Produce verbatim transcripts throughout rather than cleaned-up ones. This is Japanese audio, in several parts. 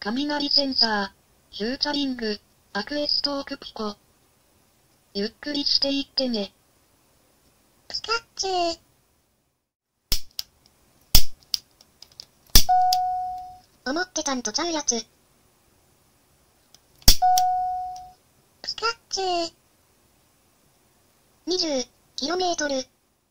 雷センサー、フューチャリング、アクエストークピコ。ゆっくりしていってね。 ピカチュウ。思ってたんとちゃうやつ。ピカチュウ。にじゅうキロメートル。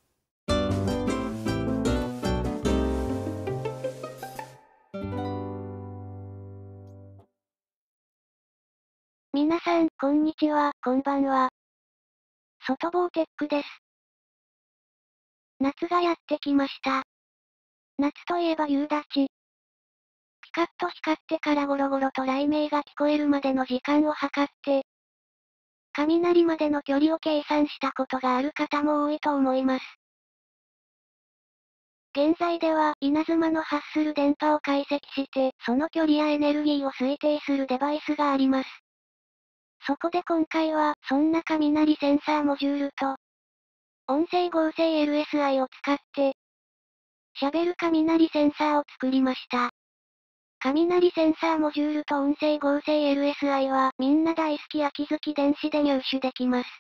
皆さん、こんにちは、こんばんは。外房テックです。夏がやってきました。夏といえば夕立。ピカッと光ってからゴロゴロと雷鳴が聞こえるまでの時間を測って、雷までの距離を計算したことがある方も多いと思います。現在では、稲妻の発する電波を解析して、その距離やエネルギーを推定するデバイスがあります。そこで今回は、そんな雷センサーモジュールと、音声合成 エルエスアイ を使って、喋る雷センサーを作りました。雷センサーモジュールと音声合成 エルエスアイ は、みんな大好き秋月電子で入手できます。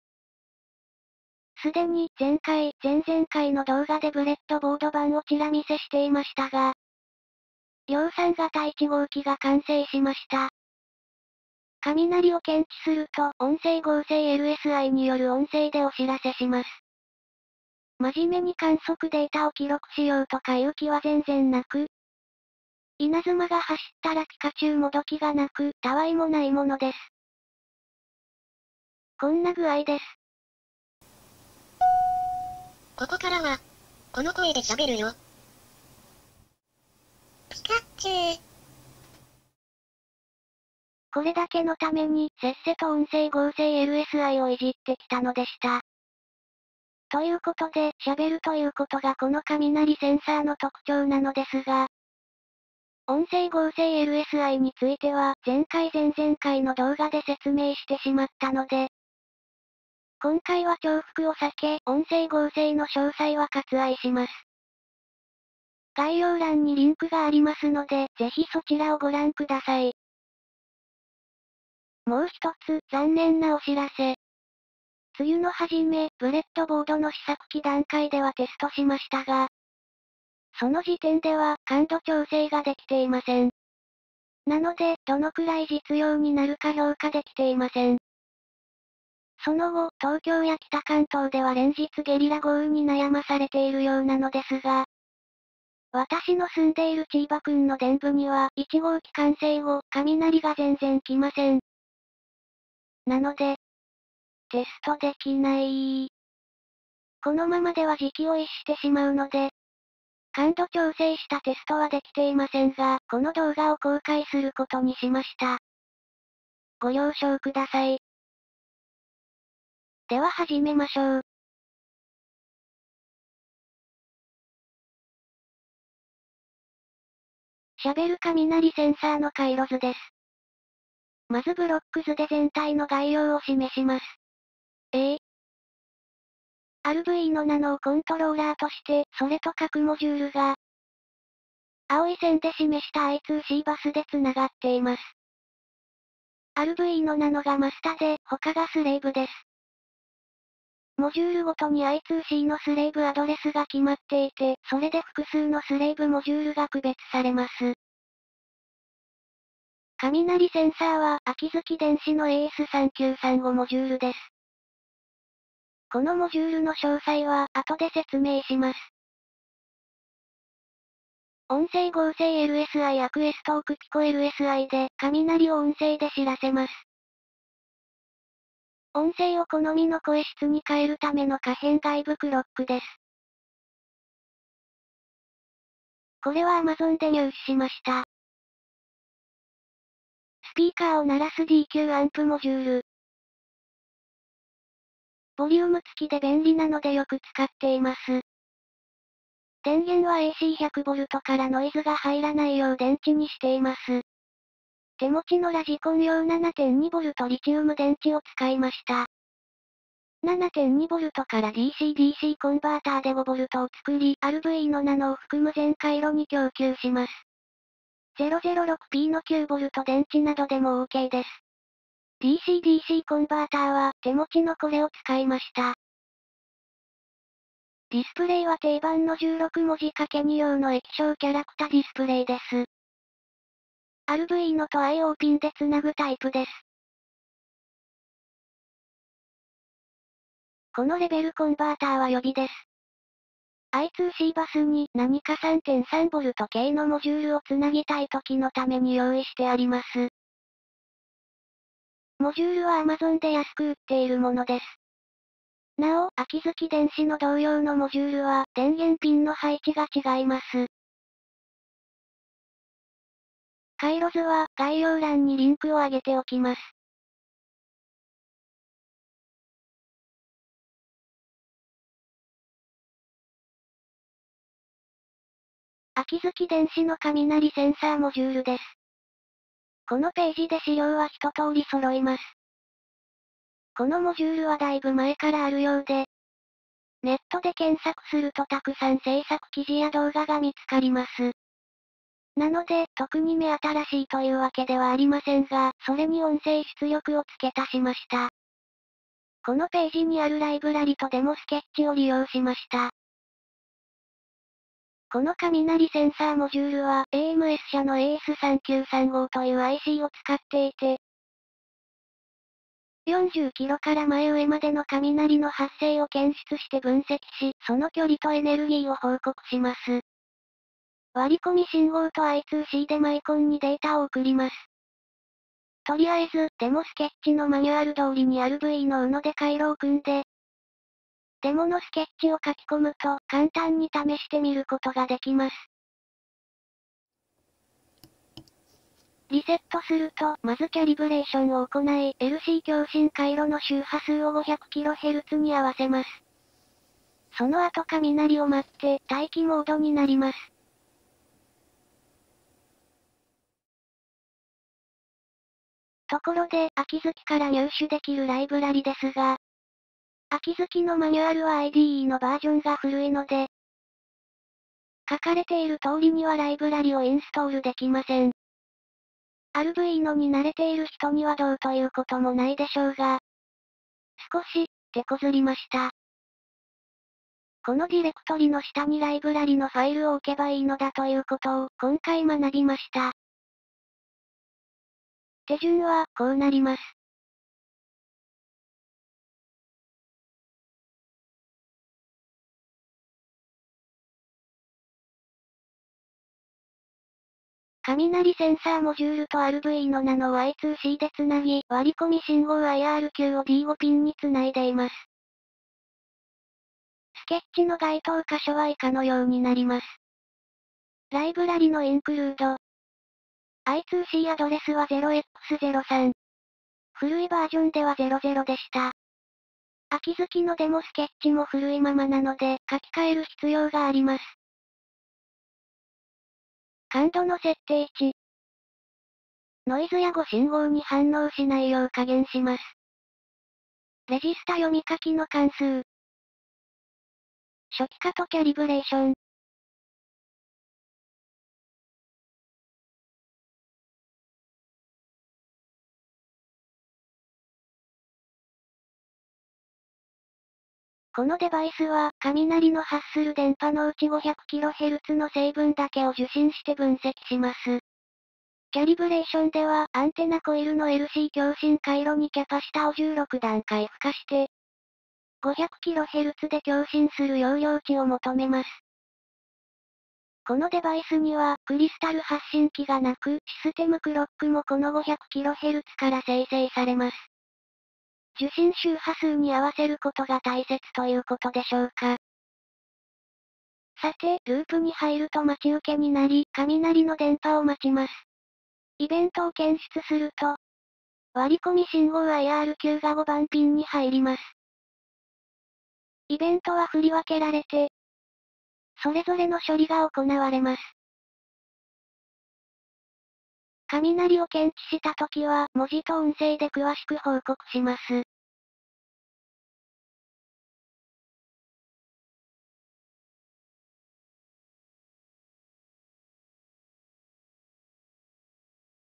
すでに前回、前々回の動画でブレッドボード版をチラ見せしていましたが、量産型いち号機が完成しました。雷を検知すると、音声合成 エルエスアイ による音声でお知らせします。真面目に観測データを記録しようとかいう気は全然なく、稲妻が走ったらピカチュウもどきがなく、たわいもないものです。こんな具合です。ここからは、この声で喋るよ。ピカチュウ。これだけのために、せっせと音声合成 エルエスアイ をいじってきたのでした。ということで、喋るということがこの雷センサーの特徴なのですが、音声合成 エルエスアイ については、前回前々回の動画で説明してしまったので、今回は重複を避け、音声合成の詳細は割愛します。概要欄にリンクがありますので、ぜひそちらをご覧ください。もう一つ、残念なお知らせ。梅雨の初め、ブレッドボードの試作機段階ではテストしましたが、その時点では、感度調整ができていません。なので、どのくらい実用になるか評価できていません。その後、東京や北関東では連日ゲリラ豪雨に悩まされているようなのですが、私の住んでいる千葉郡の電部には、いち号機完成後、雷が全然来ません。なので、テストできない。このままでは時期を逸してしまうので、感度調整したテストはできていませんが、この動画を公開することにしました。ご了承ください。では始めましょう。喋る雷センサーの回路図です。まずブロック図で全体の概要を示します。A、アールブイ のナノをコントローラーとして、それと各モジュールが、青い線で示した アイツーシー バスでつながっています。アールブイ のナノがマスタで、他がスレイブです。モジュールごとに アイツーシー のスレイブアドレスが決まっていて、それで複数のスレイブモジュールが区別されます。雷センサーは、秋月電子の エーエスさんきゅうさんご モジュールです。このモジュールの詳細は、後で説明します。音声合成 エルエスアイ アクエストークピコ エルエスアイ で、雷を音声で知らせます。音声を好みの声質に変えるための可変外部クロックです。これは Amazon で入手しました。スピーカーを鳴らす ディーキュー アンプモジュール。ボリューム付きで便利なのでよく使っています。電源は エーシーひゃくボルト からノイズが入らないよう電池にしています。手持ちのラジコン用 ななてんにボルト リチウム電池を使いました。ななてんにボルト から ディーシーディーシー コンバーターでごボルトを作り、アールブイ のナノを含む全回路に供給します。 ゼロゼロろくピー のきゅうボルト電池などでも OK です。ディーシーディーシー コンバーターは手持ちのこれを使いました。ディスプレイは定番のじゅうろくもじ かけに 用の液晶キャラクタディスプレイです。アールブイ のと アイオー ピンでつなぐタイプです。このレベルコンバーターは予備です。アイツーシー バスに何か さんてんさんボルト 系のモジュールをつなぎたい時のために用意してあります。モジュールは Amazon で安く売っているものです。なお、秋月電子の同様のモジュールは電源ピンの配置が違います。回路図は概要欄にリンクを上げておきます。秋月電子の雷センサーモジュールです。このページで資料は一通り揃います。このモジュールはだいぶ前からあるようで、ネットで検索するとたくさん制作記事や動画が見つかります。なので、特に目新しいというわけではありませんが、それに音声出力を付け足しました。このページにあるライブラリとデモスケッチを利用しました。この雷センサーモジュールは エーエムエス 社の エーエスさんきゅうさんご という アイシー を使っていて、よんじゅっキロから前上までの雷の発生を検出して分析し、その距離とエネルギーを報告します。割り込み信号と アイツーシー でマイコンにデータを送ります。とりあえず、デモスケッチのマニュアル通りに アールブイ の ユーエヌ で回路を組んで、デモのスケッチを書き込むと、簡単に試してみることができます。リセットすると、まずキャリブレーションを行い、エルシー 共振回路の周波数を ごひゃくキロヘルツ に合わせます。その後雷を待って、待機モードになります。ところで、秋月から入手できるライブラリですが、秋月のマニュアルは アイディーイー のバージョンが古いので、書かれている通りにはライブラリをインストールできません。アールブイ のに慣れている人にはどうということもないでしょうが、少し、手こずりました。このディレクトリの下にライブラリのファイルを置けばいいのだということを今回学びました。手順はこうなります。雷センサーモジュールと アールブイ のナノを アイツーシー でつなぎ、割り込み信号 アイアールキュー を ディーご ピンにつないでいます。スケッチの該当箇所は以下のようになります。ライブラリのインクルード。アイツーシー アドレスは ゼロエックスゼロさん。古いバージョンではゼロゼロでした。秋月のデモスケッチも古いままなので、書き換える必要があります。感度の設定値。ノイズや誤信号に反応しないよう加減します。レジスタ読み書きの関数。初期化とキャリブレーション。このデバイスは、雷の発する電波のうち ごひゃくキロヘルツ の成分だけを受信して分析します。キャリブレーションでは、アンテナコイルの エルシー 共振回路にキャパシタをじゅうろくだんかい付加して、ごひゃくキロヘルツ で共振する容量値を求めます。このデバイスには、クリスタル発信機がなく、システムクロックもこの ごひゃくキロヘルツ から生成されます。受信周波数に合わせることが大切ということでしょうか。さて、ループに入ると待ち受けになり、雷の電波を待ちます。イベントを検出すると、割り込み信号 アイアールキュー がごばんピンに入ります。イベントは振り分けられて、それぞれの処理が行われます。雷を検知したときは、文字と音声で詳しく報告します。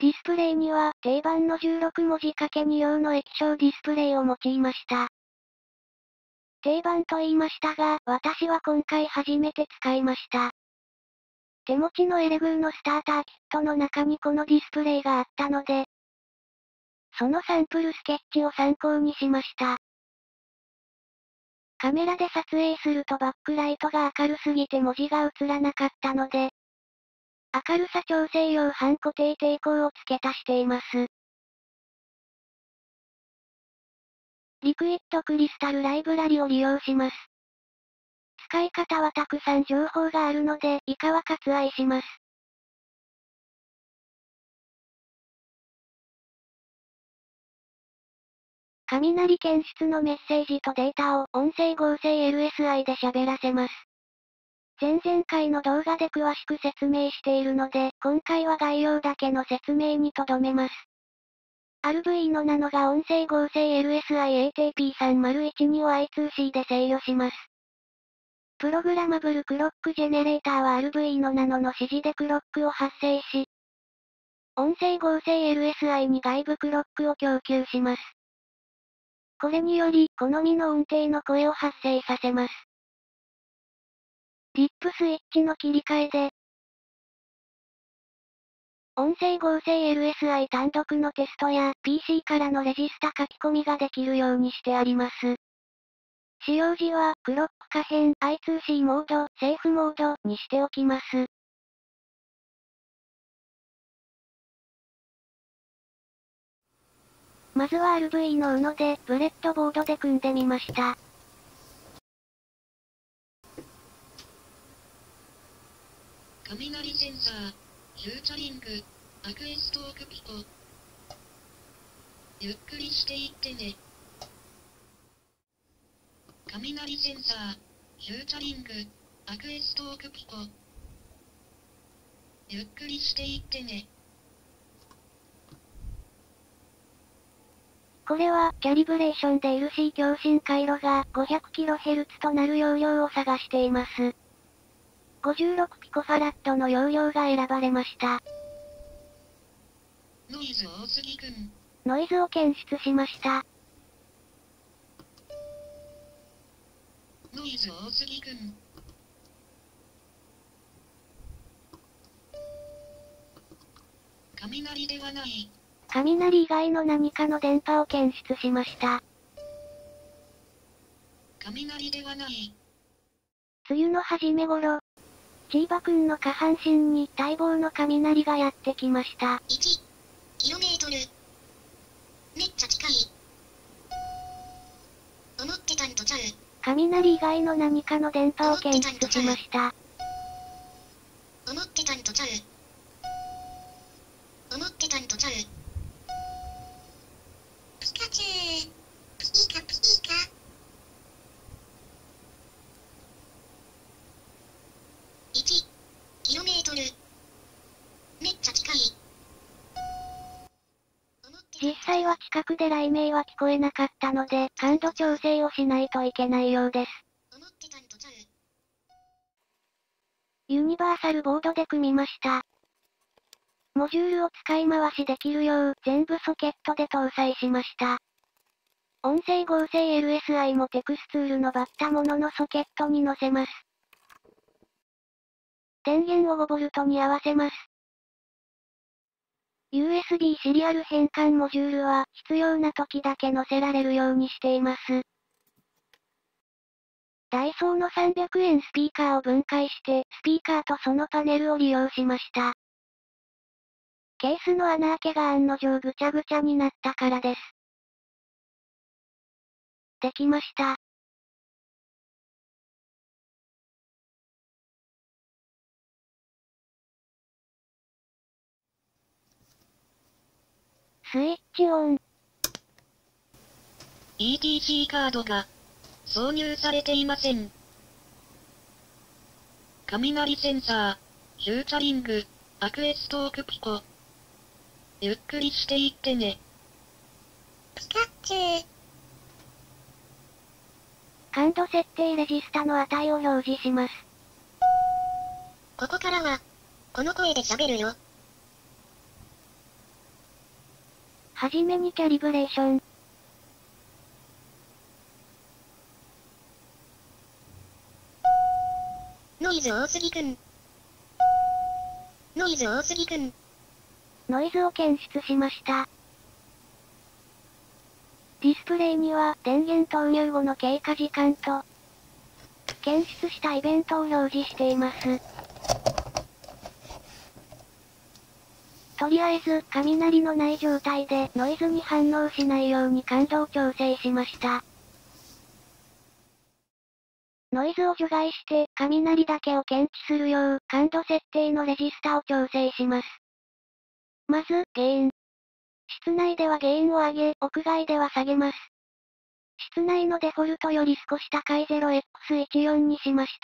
ディスプレイには、定番のじゅうろくもじ掛けに用の液晶ディスプレイを用いました。定番と言いましたが、私は今回初めて使いました。手持ちのエレグーのスターターキットの中にこのディスプレイがあったので、そのサンプルスケッチを参考にしました。カメラで撮影するとバックライトが明るすぎて文字が映らなかったので、明るさ調整用半固定抵抗を付け足しています。リクイッドクリスタルライブラリを利用します。使い方はたくさん情報があるので、以下は割愛します。雷検出のメッセージとデータを音声合成 エルエスアイ で喋らせます。前々回の動画で詳しく説明しているので、今回は概要だけの説明にとどめます。アールブイ のナノが音声合成 エルエスアイエーティーピーさんまるいちに を アイツーシー で制御します。プログラマブルクロックジェネレーターは アールブイ のナノの指示でクロックを発生し、音声合成 エルエスアイ に外部クロックを供給します。これにより、好みの音程の声を発生させます。リップスイッチの切り替えで、音声合成 エルエスアイ 単独のテストや ピーシー からのレジスタ書き込みができるようにしてあります。使用時は、クロック可変、アイツーシー モード、セーフモードにしておきます。まずは アールブイ の ユーエヌオー で、ブレッドボードで組んでみました。 雷センサー、フューチャリング、アクエストークピコ。ゆっくりしていってね。雷センサー、フューチャリング、アクエストークピコ。ゆっくりしていってね。 これは、キャリブレーションで エルシー 共振回路が ごひゃくキロヘルツ となる容量を探しています。ごじゅうろくピコファラッドの容量が選ばれました。 ノイズ多すぎくん。 ノイズを検出しました。 ノイズ多すぎくん。雷ではない。 雷以外の何かの電波を検出しました。 雷ではない。 梅雨の初め頃、チーバくんの下半身に待望の雷がやってきました。 いちキロメートル。めっちゃ近い。思ってたんとちゃう。 雷以外の何かの電波を検出しました。 思ってたんとちゃう。思ってたんとちゃう。ピカチュウ。ピカピカ。いちキロメートル。めっちゃ近い。 実際は近くで雷鳴は聞こえなかったので、感度調整をしないといけないようです。 思ってたんとちゃう。 ユニバーサルボードで組みました。モジュールを使い回しできるよう、全部ソケットで搭載しました。音声合成 エルエスアイ もテクスツールのバッタもののソケットに載せます。電源をごボルトに合わせます。ユーエスビー シリアル変換モジュールは必要な時だけ載せられるようにしています。ダイソーのさんびゃくえんスピーカーを分解して、スピーカーとそのパネルを利用しました。ケースの穴開けが案の定ぐちゃぐちゃになったからです。できました。スイッチオン。 イーティーシー カードが挿入されていません。雷センサー、フューチャリング、アクエストークピコ。ゆっくりしていってね。ピカチュウ。 感度設定レジスタの値を表示します。 ここからは、この声で喋るよ。 はじめにキャリブレーション。 ノイズ多すぎくん。ノイズ多すぎくん。 ノイズを検出しました。ディスプレイには電源投入後の経過時間と、検出したイベントを表示しています。とりあえず、雷のない状態でノイズに反応しないように感度を調整しました。ノイズを除外して、雷だけを検知するよう、感度設定のレジスタを調整します。まず、ゲイン。室内ではゲインを上げ、屋外では下げます。室内のデフォルトより少し高い ゼロエックスじゅうよん にしました。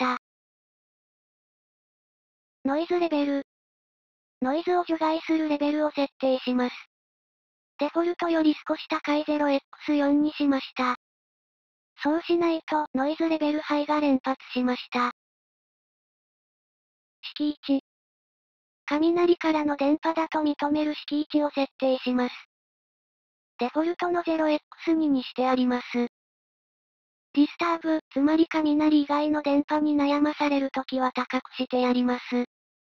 ノイズレベル。ノイズを除外するレベルを設定します。デフォルトより少し高い ゼロエックスよん にしました。そうしないと、ノイズレベルハイが連発しました。式位置。雷からの電波だと認める式位置を設定します。デフォルトの ゼロエックスに にしてあります。ディスターブ、つまり雷以外の電波に悩まされるときは高くしてやります。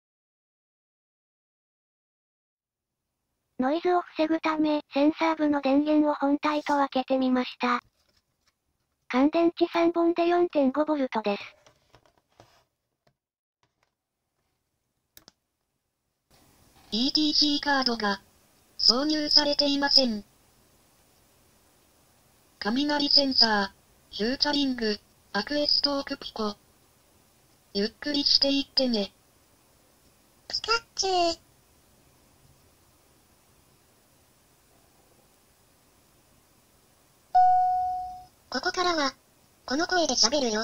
ノイズを防ぐため、センサー部の電源を本体と分けてみました。乾電池さんぼんで よんてんごボルト です。 イーティーシー カードが挿入されていません。雷センサー、フューチャリング、アクエストークピコ。ゆっくりしていってね。ピカチュウ。ここからは、この声で喋るよ。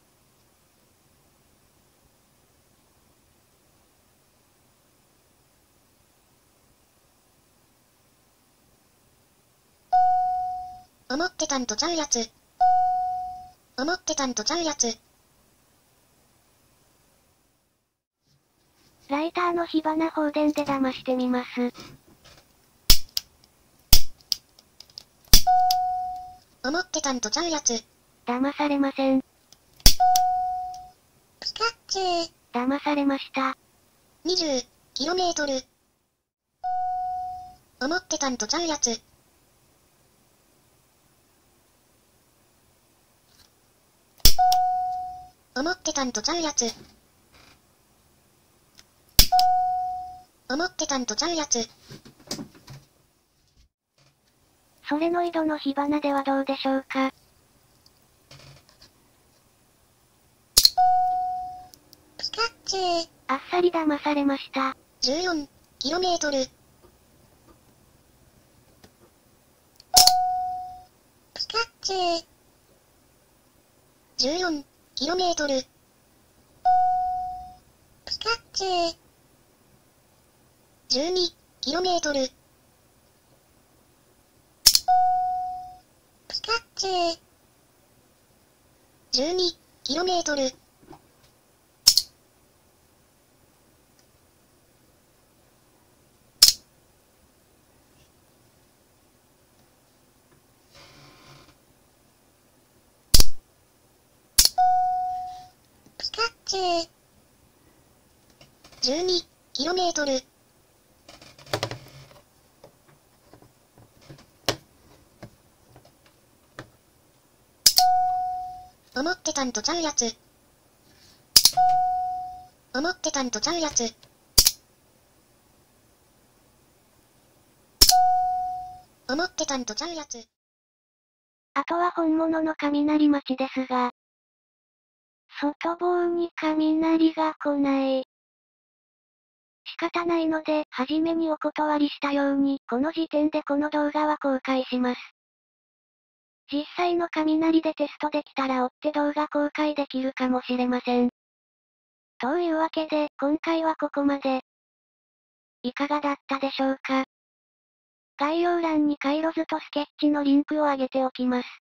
思ってたんとちゃうやつ。思ってたんとちゃうやつ。 ライターの火花放電で騙してみます。 思ってたんとちゃうやつ。 騙されません。 ピカチュウ。 騙されました。 にじゅうキロメートル。思ってたんとちゃうやつ。思ってたんとちゃうやつ。思ってたんとちゃうやつ。 ソレノイドの火花ではどうでしょうか。 ピカチュウ。 あっさり騙されました。 じゅうよんキロメートル。ピカチュウ。じゅうよんキロメートル。ピカチュウ。じゅうにキロメートル。ピカチュウ。じゅうにキロメートル。ピカチュウ。じゅうにキロメートル。思ってたんとちゃうやつ。思ってたんとちゃうやつ。思ってたんとちゃうやつ。 あとは本物の雷待ちですが、外房に雷が来ない。仕方ないので、はじめにお断りしたように、この時点でこの動画は公開します。実際の雷でテストできたら追って動画公開できるかもしれません。というわけで、今回はここまで。いかがだったでしょうか。概要欄に回路図とスケッチのリンクを上げておきます。